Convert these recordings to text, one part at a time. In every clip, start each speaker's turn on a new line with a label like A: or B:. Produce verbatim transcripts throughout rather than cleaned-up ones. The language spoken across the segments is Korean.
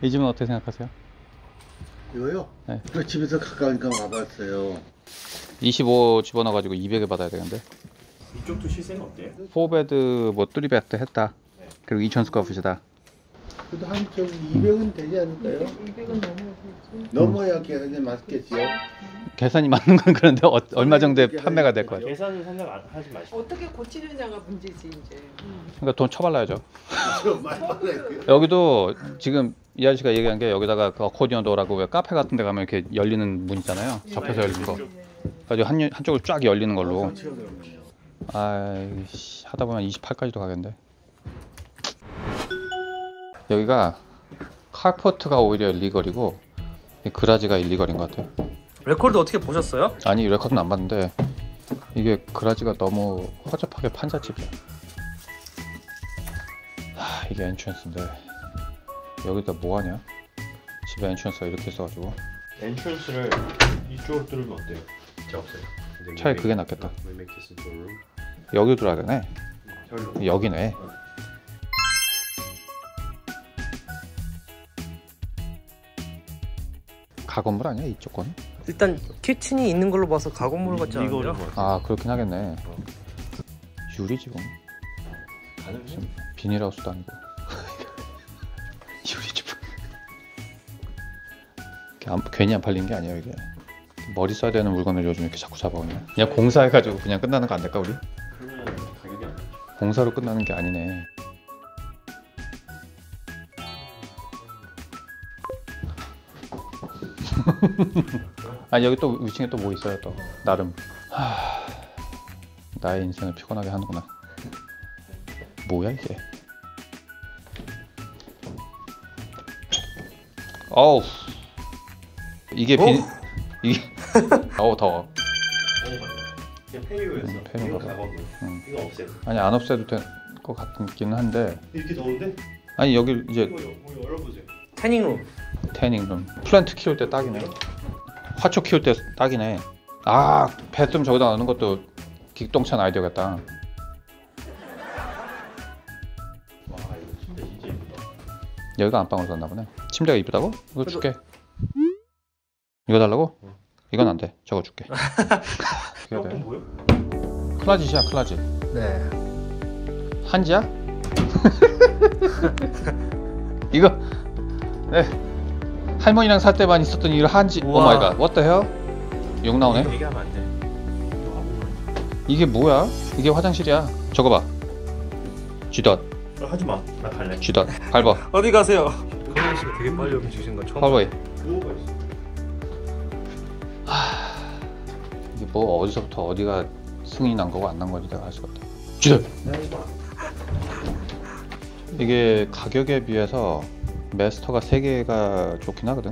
A: 이 집은 어떻게 생각하세요?
B: 이거요?
A: 네.
B: 그 집에서 가까우니까 와봤어요.
A: 이십오 집어넣어가지고 이백에 받아야 되는데.
C: 이쪽도 시세는 어때요?
A: 사 베드 뭐 쓰리 베드 했다.
C: 네.
A: 그리고 이천 스퀘어풋이다.
B: 그래도 한 좀 이백은 되지 않을까요?
D: 이백은 넘어야지.
B: 넘어야 계산이 맞겠지요?
A: 계산이 맞는 건 그런데 어, 얼마 정도에 판매가 될 거예요?
C: 계산은 생각하지 마시고
D: 어떻게 고치느냐가 문제지 이제. 음.
A: 그러니까 돈 쳐발라야죠.
B: 저 많이 받아요.
A: 여기도 지금 이 아저씨가 얘기한 게 여기다가 그 어코디언 도어라고 왜 카페 같은 데 가면 이렇게 열리는 문 있잖아요. 접혀서 열리는 거. 그래가지고 한, 한쪽을 쫙 열리는 걸로. 아이씨, 하다 보면 이십팔까지도 가겠는데. 여기가 카포트가 오히려 일리걸이고 그라지가 일리걸인 것 같아요.
E: 레코드 어떻게 보셨어요?
A: 아니 레코드는 안 봤는데 이게 그라지가 너무 허접하게 판잣집이야. 하, 이게 엔트런스인데 여기다 뭐하냐? 집에 엔트런스가 이렇게 있어가지고
C: 엔트런스를 이쪽으로 뚫으면 어때요? 제 없어요.
A: 차라리 그게 낫겠다. 여기로 들어야 되네. 여기네. 가건물 아니야 이쪽 건?
E: 일단 키친이 있는 걸로 봐서 가건물 같지 않아요?
A: 아 그렇긴 하겠네. 유리지붕?
C: 가능해?
A: 비닐하우스도 아니고 유리지붕. 안, 괜히 안 팔린 게 아니에요 이게. 머리 써야 되는 물건을 요즘 이렇게 자꾸 잡아오네. 그냥 공사해가지고 그냥 끝나는 거 안 될까 우리?
C: 그러면 가격이 안 나죠.
A: 공사로 끝나는 게 아니네. 아니 여기 또 위층에 또 뭐 있어요 또 나름. 하... 나의 인생을 피곤하게 하는구나. 뭐야 이게? 어우 이게 비 이게 어우 더워.
C: 그냥 페리오였어.
A: 음, 페리오
C: 이거
A: 가봐.
C: 가거든.
A: 음.
C: 이거 없애고.
A: 아니 안 없애도 될 것 같긴 한데.
C: 이렇게 더운데?
A: 아니 여기 이제
C: 이거 여- 이거 열어보세요.
E: 태닝룸.
A: 태닝룸. 플랜트 키울 때 딱이네. 화초 키울 때 딱이네. 아 배좀 저기다 넣는 것도 기똥찬 아이디어겠다.
C: 와 이거 진짜 진짜 예쁘다.
A: 여기가 안방으로 썼나 보네. 침대가 이쁘다고? 이거 줄게. 이거 달라고? 이건 안 돼. 저거 줄게. 이거
C: 조금
A: 돼.
C: 보여?
A: 클라짓이야 클라짓.
E: 네.
A: 한지야? 이거 네 할머니랑 살 때만 있었던 이 한지. 오
E: 우와.
A: 마이 갓. What the hell? 욕 나오네.
C: 얘기하면 안 돼. 이거 아무거나.
A: 이게 뭐야? 이게 화장실이야. 저거 봐. 쥐덧
C: 어, 하지 마. 나 갈래.
A: 쥐덧. 밟아.
E: 어디 가세요? 강현 씨가 되게 빨리 움직이신 거 처음.
A: 밟아.
C: 뭐가 있어?
A: 이게 뭐 어디서부터 어디가 승인이 난 거고 안 난 건지 내가 알 수가 없다. 쥐덧. 이게 가격에 비해서 마스터가 세 개가 좋긴 하거든.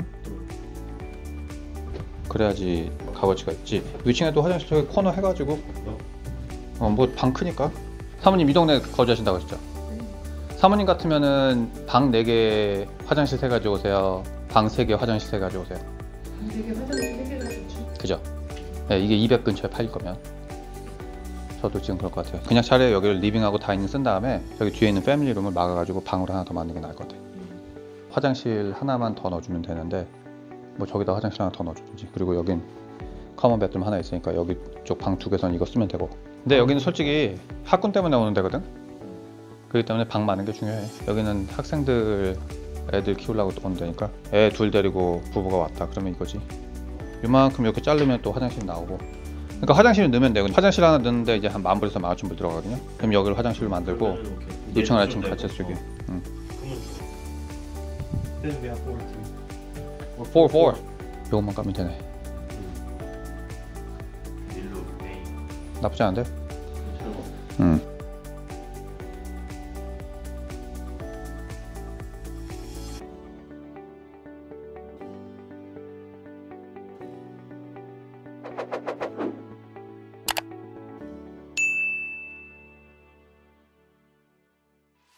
A: 그래야지 값어치가 있지. 위층에도 화장실 저기 코너 해가지고 어 뭐 방 크니까. 사모님 이 동네 거주하신다고 하셨죠? 사모님 같으면은 방 네 개 화장실 세 가지고 오세요? 방 세 개 화장실 세 가지고 오세요?
D: 되게 화장실 세 개가 좋죠.
A: 그죠? 네, 이게 이백 근처에 팔릴 거면 저도 지금 그럴 것 같아요. 그냥 차라리 여기를 리빙하고 다이닝 쓴 다음에 여기 뒤에 있는 패밀리룸을 막아가지고 방으로 하나 더 만드는 게 나을 것 같아요. 화장실 하나만 더 넣어주면 되는데 뭐 저기다 화장실 하나 더 넣어주든지. 그리고 여긴 커먼 베드룸 하나 있으니까 여기 쪽 방 두 개선 이거 쓰면 되고. 근데 여기는 솔직히 학군 때문에 오는 데거든. 그렇기 때문에 방 많은 게 중요해. 여기는 학생들 애들 키우려고 오는 데니까 애 둘 데리고 부부가 왔다 그러면 이거지. 이만큼 이렇게 자르면 또 화장실 나오고. 그러니까 화장실을 넣으면 돼요. 화장실 하나 넣는데 이제 한 만 불에서 만 오천 불 들어가거든요. 그럼 여기를 화장실을 만들고 이 층을 아침 같이 쓰기. 응.
C: Then we have four too.
A: four four. 요것만 까면 되네.
C: 일로 메인.
A: 나쁘지 않은데?